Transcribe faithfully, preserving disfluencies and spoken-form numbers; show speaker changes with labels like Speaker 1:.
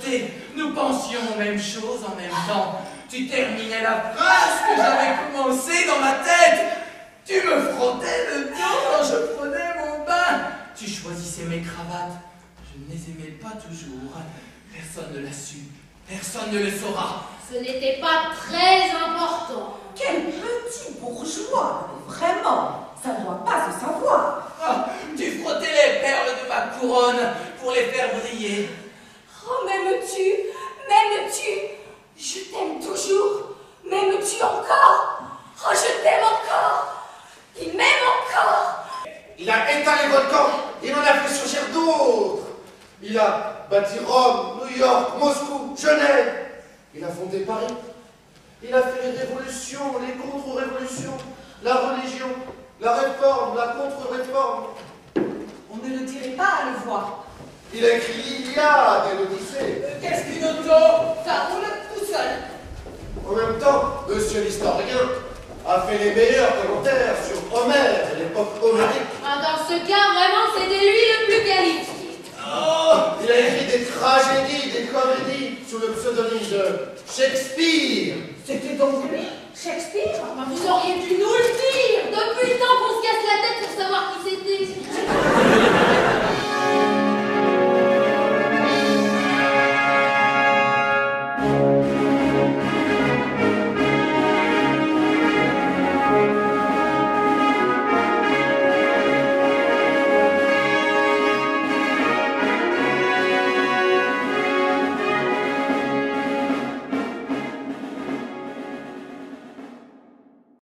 Speaker 1: côté, nous pensions aux mêmes choses en même temps. Tu terminais la phrase que j'avais commencée dans ma tête. Tu me frottais le dos quand je prenais mon bain. Tu choisissais mes cravates. Je ne les aimais pas toujours. Personne ne l'a su. Personne ne le saura.
Speaker 2: Ce n'était pas très important.
Speaker 3: Quel petit bourgeois! Vraiment, ça ne doit pas se savoir.
Speaker 1: Ah, tu frottais les perles de ma couronne pour les faire briller.
Speaker 4: Oh, m'aimes-tu? M'aimes-tu? Je t'aime toujours. M'aimes-tu encore? Oh, je t'aime encore. Il m'aime encore.
Speaker 5: Il a éteint les volcans, il en a fait surgir d'autres. Il a bâti Rome, New York, Moscou, Genève. Il a fondé Paris. Il a fait les révolutions, les contre-révolutions, la religion, la réforme, la contre-réforme.
Speaker 3: On ne le dirait pas à le voir.
Speaker 5: Il a écrit l'Iliade et l'Odyssée.
Speaker 1: Euh, Qu'est-ce qu'une auto? Ça roule tout seul.
Speaker 5: En même temps, monsieur l'historien a fait les meilleurs commentaires sur Homère et l'époque homérique.
Speaker 2: Ah, dans ce cas, vraiment, c'était lui le plus qualifié.
Speaker 5: Oh, il a écrit des tragédies, des comédies sous le pseudonyme de Shakespeare.
Speaker 3: C'était donc lui, Shakespeare?
Speaker 2: Ah, vous auriez pu nous le dire. Depuis le temps qu'on se casse la tête pour savoir qui c'était.